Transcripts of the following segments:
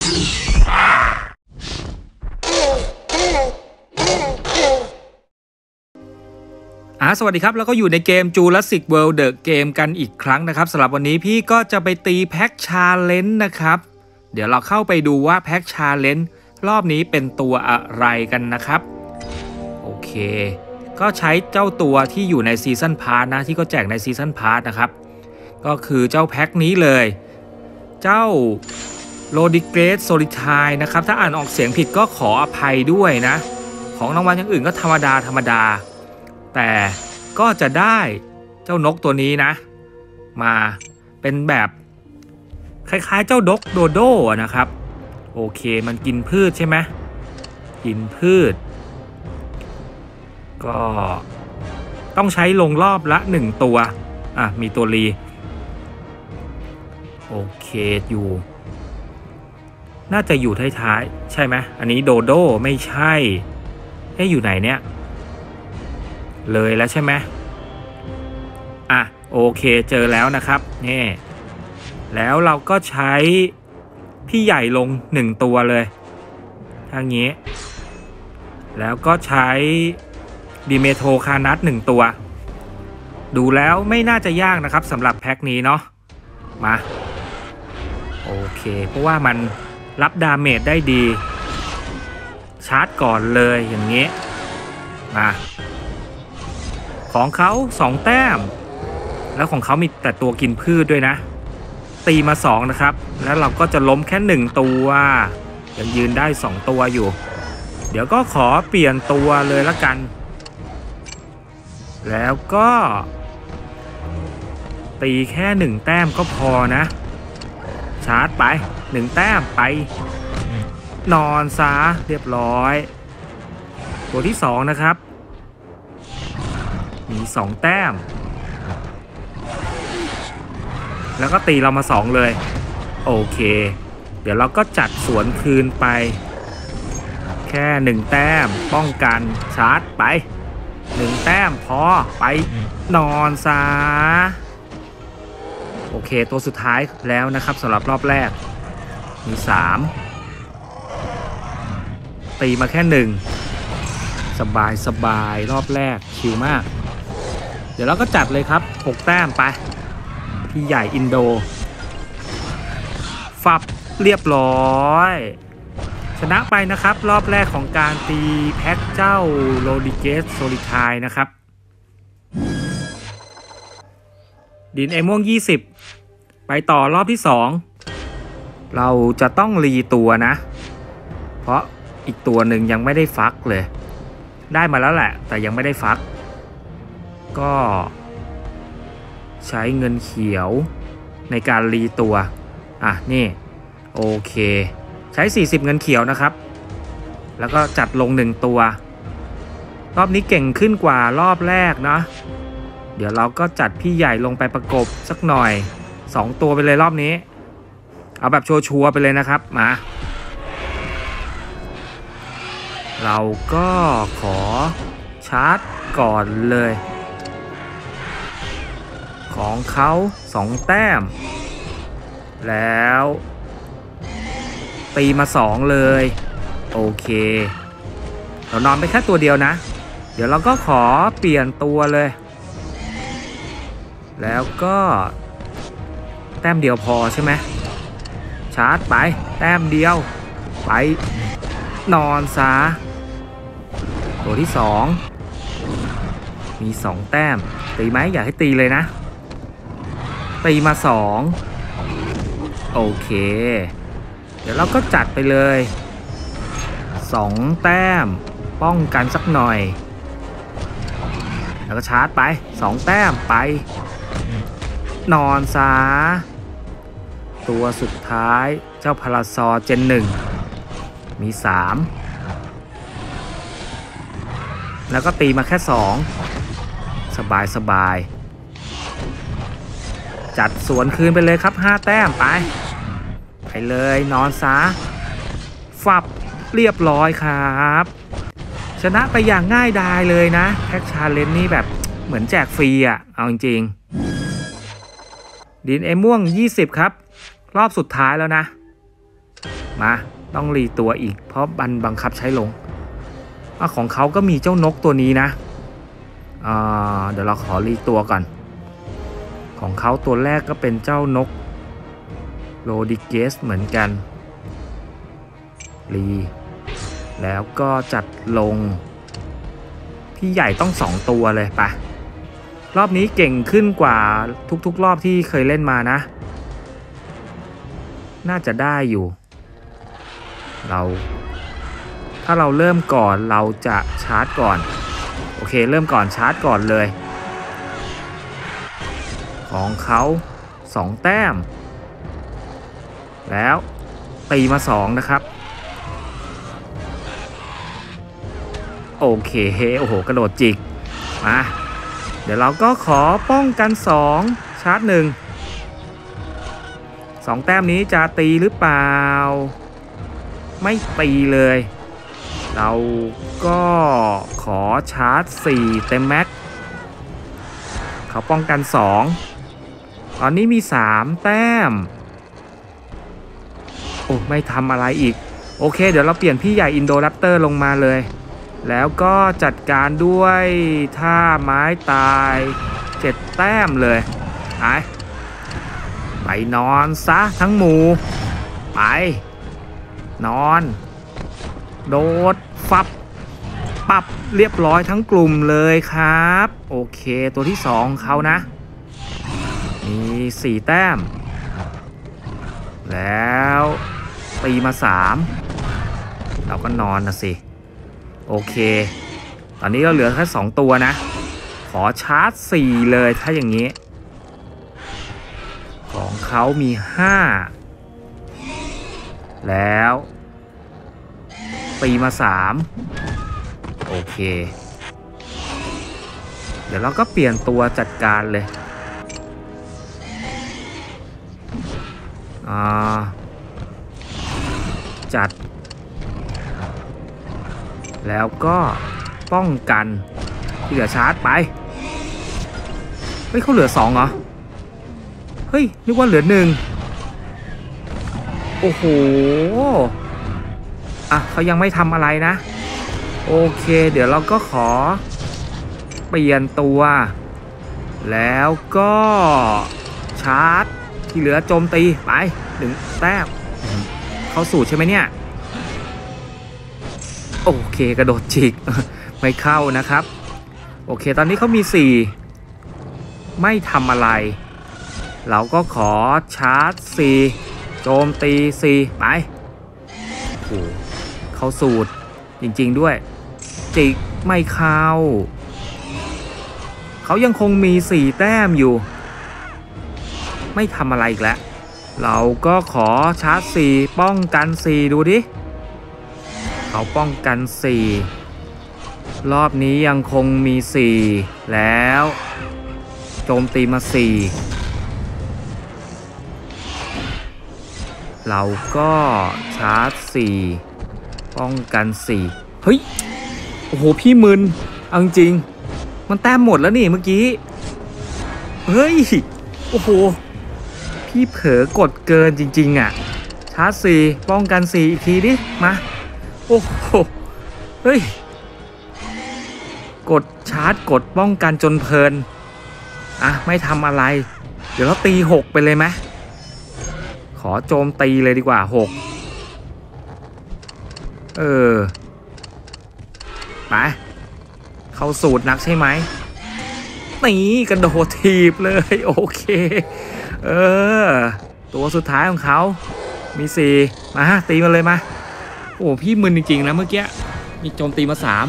สวัสดีครับแล้วก็อยู่ในเกม Jurassic World The Game กันอีกครั้งนะครับสำหรับวันนี้พี่ก็จะไปตีแพ็กชาเลนจ์นะครับเดี๋ยวเราเข้าไปดูว่าแพ็กชาเลนจ์รอบนี้เป็นตัวอะไรกันนะครับโอเคก็ใช้เจ้าตัวที่อยู่ในซีซั่นพาร์ทนะที่ก็แจกในซีซั่นพาร์ทนะครับก็คือเจ้าแพ็กนี้เลยเจ้าโรดิเกรสโซลิทายนะครับถ้าอ่านออกเสียงผิดก็ขออภัยด้วยนะของรางวัลอย่างอื่นก็ธรรมดาแต่ก็จะได้เจ้านกตัวนี้นะมาเป็นแบบคล้ายๆเจ้าดกโดโดนะครับโอเคมันกินพืชใช่ไหมกินพืชก็ต้องใช้ลงรอบละ1ตัวมีตัวรีโอเคอยู่น่าจะอยู่ท้ายๆใช่ไหมอันนี้โดโดไม่ใช่อยู่ไหนเนี่ยเลยแล้วใช่ไหมโอเคเจอแล้วนะครับนี่แล้วเราก็ใช้พี่ใหญ่ลง1ตัวเลยทางนี้แล้วก็ใช้ดิเมโทคานัส1ตัวดูแล้วไม่น่าจะยากนะครับสำหรับแพ็คนี้เนาะมาโอเคเพราะว่ามันรับดาเมจได้ดีชาร์จก่อนเลยอย่างนี้มาของเขา2แต้มแล้วของเขามีแต่ตัวกินพืชด้วยนะตีมา2นะครับแล้วเราก็จะล้มแค่1ตัวยังยืนได้2ตัวอยู่เดี๋ยวก็ขอเปลี่ยนตัวเลยละกันแล้วก็ตีแค่1แต้มก็พอนะชาร์จไป1แต้มไปนอนซะเรียบร้อยตัวที่2นะครับมี2แต้มแล้วก็ตีเรามา2เลยโอเคเดี๋ยวเราก็จัดสวนคืนไปแค่1แต้มป้องกันชาร์จไป1แต้มพอไปนอนซะโอเคตัวสุดท้ายแล้วนะครับสำหรับรอบแรกมี3ตีมาแค่1สบายรอบแรกชิลมากเดี๋ยวเราก็จัดเลยครับ6แต้มไปพี่ใหญ่อินโดฟับเรียบร้อยชนะไปนะครับรอบแรกของการตีแพ็กเจ้าโรดิเกสโซลิทายนะครับดินไอม่วง20ไปต่อรอบที่2เราจะต้องรีตัวนะเพราะอีกตัวหนึ่งยังไม่ได้ฟักเลยได้มาแล้วแหละแต่ยังไม่ได้ฟักก็ใช้เงินเขียวในการรีตัวนี่โอเคใช้40เงินเขียวนะครับแล้วก็จัดลง1ตัวรอบนี้เก่งขึ้นกว่ารอบแรกนะเดี๋ยวเราก็จัดพี่ใหญ่ลงไปประกบสักหน่อย2ตัวไปเลยรอบนี้เอาแบบชัวร์ไปเลยนะครับมาเราก็ขอชาร์จก่อนเลยของเขา2แต้มแล้วตีมา2เลยโอเคเรานอนไปแค่ตัวเดียวนะเดี๋ยวเราก็ขอเปลี่ยนตัวเลยแล้วก็แต้มเดียวพอใช่ไหมชาร์จไปแต้มเดียวไปนอนซะตัวที่2มี2แต้มตีไหมอยากให้ตีเลยนะตีมา2โอเคเดี๋ยวเราก็จัดไปเลย2แต้มป้องกันสักหน่อยแล้วก็ชาร์จไป2แต้มไปนอนซะตัวสุดท้ายเจ้าพาราซอเจน1มี3แล้วก็ตีมาแค่2สบายจัดสวนคืนไปเลยครับ5แต้มไปเลยนอนซะฟับเรียบร้อยครับชนะไปอย่างง่ายดายเลยนะแพ็กชาเลนจ์นี่แบบเหมือนแจกฟรีเอาจริงๆดินไอม่วง20ครับรอบสุดท้ายแล้วนะมาต้องรีตัวอีกเพราะบังคับใช้ลงของเขาก็มีเจ้านกตัวนี้นะเดี๋ยวเราขอรีตัวก่อนของเขาตัวแรกก็เป็นเจ้านกโรดิเกสเหมือนกันรีแล้วก็จัดลงพี่ใหญ่ต้อง2ตัวเลยไปรอบนี้เก่งขึ้นกว่าทุกๆรอบที่เคยเล่นมานะน่าจะได้อยู่ถ้าเราเริ่มก่อนเราจะชาร์จก่อนโอเคเริ่มก่อนชาร์จก่อนเลยของเขา2แต้มแล้วตีมา2นะครับโอเคโอ้โหกระโดดจิกมาเดี๋ยวเราก็ขอป้องกัน2ชาร์จ2แต้มนี้จะตีหรือเปล่าไม่ตีเลยเราก็ขอชาร์จ4เต็มแม็กเขาป้องกัน2ตอนนี้มี3แต้มโอ้ไม่ทำอะไรอีกโอเคเดี๋ยวเราเปลี่ยนพี่ใหญ่อินโดแรปเตอร์ลงมาเลยแล้วก็จัดการด้วยท่าไม้ตาย7แต้มเลยไปนอนซะทั้งหมู่ไปนอนโดดฟับปับเรียบร้อยทั้งกลุ่มเลยครับโอเคตัวที่2เขานะมี4แต้มแล้วตีมา3เราก็นอนนะสิโอเคตอนนี้เราเหลือแค่2ตัวนะขอชาร์จ4เลยถ้าอย่างนี้ของเขามี5แล้วตีมา3โอเคเดี๋ยวเราก็เปลี่ยนตัวจัดการเลยจัดแล้วก็ป้องกันที่เหลือชาร์จไปเฮ้ยเขาเหลือ2เหรอเฮ้ยนึกว่าเหลือ1โอ้โหเขายังไม่ทำอะไรนะโอเคเดี๋ยวเราก็ขอเปลี่ยนตัวแล้วก็ชาร์จที่เหลือโจมตีไป1แต้มเข้าสูตรใช่ไหมเนี่ยโอเคกระโดดจิก ไม่เข้านะครับโอเคตอนนี้เขามี4ไม่ทำอะไรเราก็ขอชาร์จ4โจมตี4ไปโอ้โหเข้าสูตรจริงๆด้วยจิกไม่เข้าเขายังคงมี4แต้มอยู่ไม่ทำอะไรอีกแล้วเราก็ขอชาร์จ4ป้องกัน4ดูดิเขาป้องกัน4รอบนี้ยังคงมี4แล้วโจมตีมา4เราก็ชาร์จ4ป้องกัน4เฮ้ยโอ้โหพี่มึนเอาจริงมันแต้มหมดแล้วนี่เมื่อกี้เฮ้ยโอ้โหพี่เผลอกดเกินจริงๆชาร์จ4ป้องกัน4อีกทีดิมาโอ้โหเฮ้ยกดชาร์จกดป้องกันจนเพลินไม่ทำอะไรเดี๋ยวเราตี6ไปเลยไหมขอโจมตีเลยดีกว่า6ไปเข้าสูตรนักใช่ไหมนี่กระโดดถีบเลยโอเคตัวสุดท้ายของเขามี4มาตีมาเลยมาโอ้พี่มึนจริงๆนะเมื่อกี้มีโจมตีมา3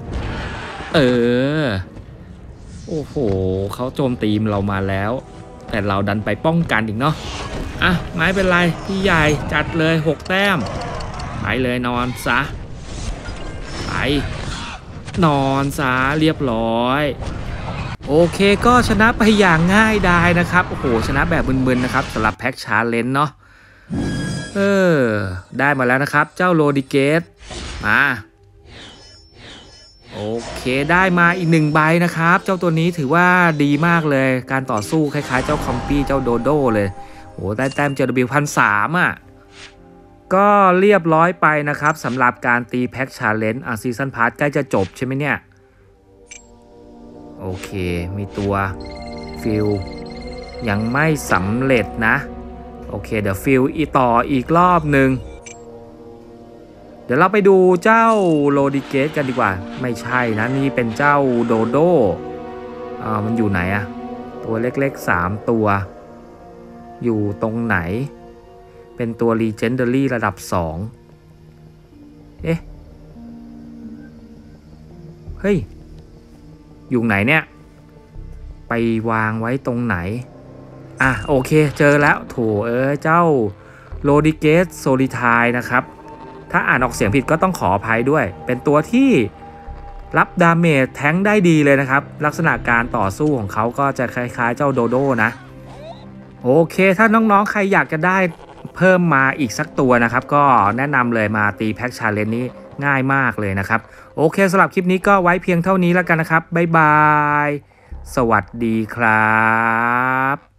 โอ้โหเขาโจมตีเรามาแล้วแต่เราดันไปป้องกันอีกเนาะไม่เป็นไรพี่ใหญ่จัดเลย6แต้มไปเลยนอนซะไปนอนซะเรียบร้อยโอเคก็ชนะไปอย่างง่ายดายนะครับโอ้โหชนะแบบมึนๆนะครับสำหรับแพ็กชาเลนจ์เนาะได้มาแล้วนะครับเจ้าโรดิเกสมาโอเคได้มาอีก1ใบนะครับเจ้าตัวนี้ถือว่าดีมากเลยการต่อสู้คล้ายๆเจ้าคอมปี้เจ้าโดโดเลยโอ้ได้แต้มJW 1,300 ก็เรียบร้อยไปนะครับสำหรับการตีแพ็กชาเลนจ์ซีซั่นพาร์ทใกล้จะจบใช่ไหมเนี่ยโอเคมีตัวฟิลยังไม่สำเร็จนะโอเคเดี๋ยวฟิลต่ออีกรอบหนึ่งเดี๋ยวเราไปดูเจ้าโรดิเกสกันดีกว่าไม่ใช่นะนี่เป็นเจ้าโดโดมันอยู่ไหนอะตัวเล็กๆ3ตัวอยู่ตรงไหนเป็นตัว Legendary ระดับ2เอ๊ะเฮ้ยอยู่ไหนเนี่ยไปวางไว้ตรงไหนโอเคเจอแล้วโถเจ้าโรดิเกสโซลิทายนะครับถ้าอ่านออกเสียงผิดก็ต้องขออภัยด้วยเป็นตัวที่รับดาเมจแทงได้ดีเลยนะครับลักษณะการต่อสู้ของเขาก็จะคล้ายๆเจ้าโดโดนะโอเคถ้าน้องๆใครอยากจะได้เพิ่มมาอีกสักตัวนะครับก็แนะนำเลยมาตีแพ็กชาเลนจ์นี้ง่ายมากเลยนะครับโอเคสำหรับคลิปนี้ก็ไว้เพียงเท่านี้แล้วกันนะครับบ๊ายบายสวัสดีครับ